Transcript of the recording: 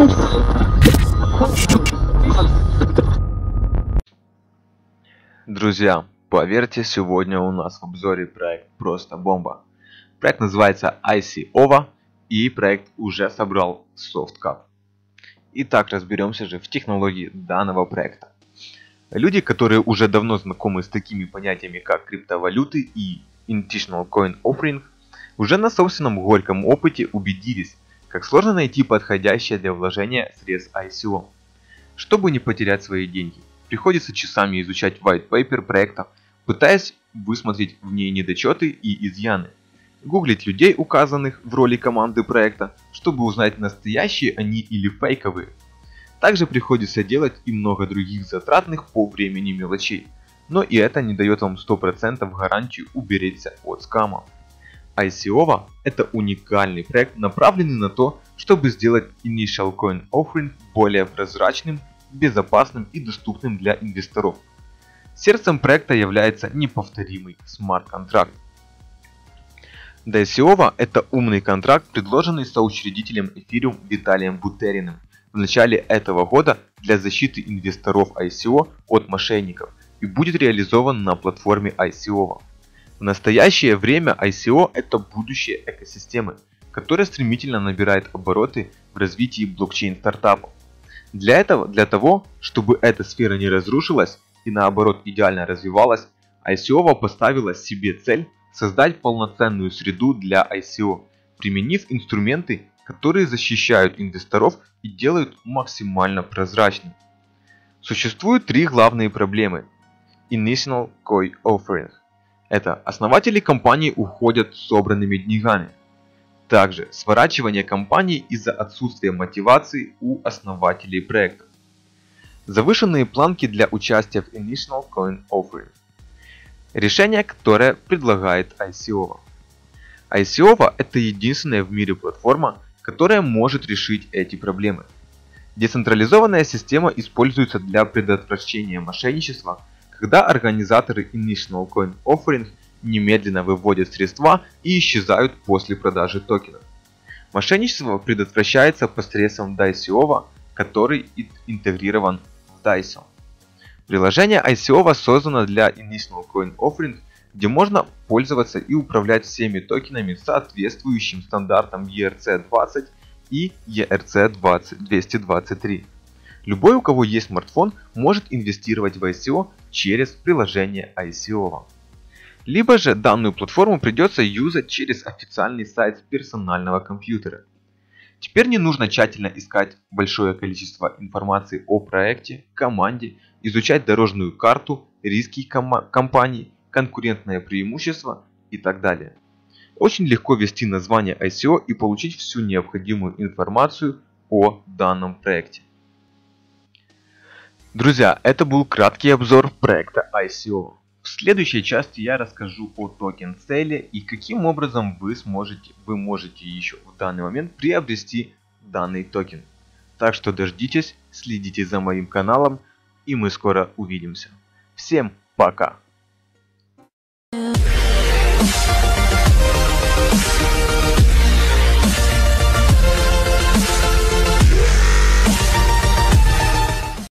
Друзья, поверьте, сегодня у нас в обзоре проект просто бомба. Проект называется ICOVA, и проект уже собрал SoftCap. Итак, разберемся же в технологии данного проекта. Люди, которые уже давно знакомы с такими понятиями, как криптовалюты и Institutional Coin Offering, уже на собственном горьком опыте убедились, как сложно найти подходящее для вложения средств ICO. Чтобы не потерять свои деньги, приходится часами изучать white paper проекта, пытаясь высмотреть в ней недочеты и изъяны, гуглить людей, указанных в роли команды проекта, чтобы узнать, настоящие они или фейковые. Также приходится делать и много других затратных по времени мелочей, но и это не дает вам 100% гарантию уберечься от скама. ICOVA – это уникальный проект, направленный на то, чтобы сделать Initial Coin Offering более прозрачным, безопасным и доступным для инвесторов. Сердцем проекта является неповторимый смарт-контракт. DCOVA – это умный контракт, предложенный соучредителем Ethereum Виталием Бутериным в начале этого года для защиты инвесторов ICO от мошенников и будет реализован на платформе ICOVA. В настоящее время ICO – это будущее экосистемы, которая стремительно набирает обороты в развитии блокчейн-стартапов. Для того, чтобы эта сфера не разрушилась и наоборот идеально развивалась, ICOVA поставила себе цель создать полноценную среду для ICO, применив инструменты, которые защищают инвесторов и делают максимально прозрачным. Существуют три главные проблемы Initial Coin Offering. Это основатели компании уходят с собранными деньгами. Также сворачивание компании из-за отсутствия мотивации у основателей проекта. Завышенные планки для участия в Initial Coin Offering. Решение, которое предлагает ICOVA. ICOVA – это единственная в мире платформа, которая может решить эти проблемы. Децентрализованная система используется для предотвращения мошенничества, когда организаторы Initial Coin Offering немедленно выводят средства и исчезают после продажи токенов. Мошенничество предотвращается посредством DICOVA, который интегрирован в DICE. Приложение ICOVA создано для Initial Coin Offering, где можно пользоваться и управлять всеми токенами, соответствующим стандартам ERC-20 и ERC-223. Любой, у кого есть смартфон, может инвестировать в ICO через приложение ICOVA. Либо же данную платформу придется юзать через официальный сайт персонального компьютера. Теперь не нужно тщательно искать большое количество информации о проекте, команде, изучать дорожную карту, риски компании, конкурентное преимущество и так далее. Очень легко ввести название ICO и получить всю необходимую информацию о данном проекте. Друзья, это был краткий обзор проекта ICO. В следующей части я расскажу о токен сейле и каким образом вы можете еще в данный момент приобрести данный токен. Так что дождитесь, следите за моим каналом, и мы скоро увидимся. Всем пока!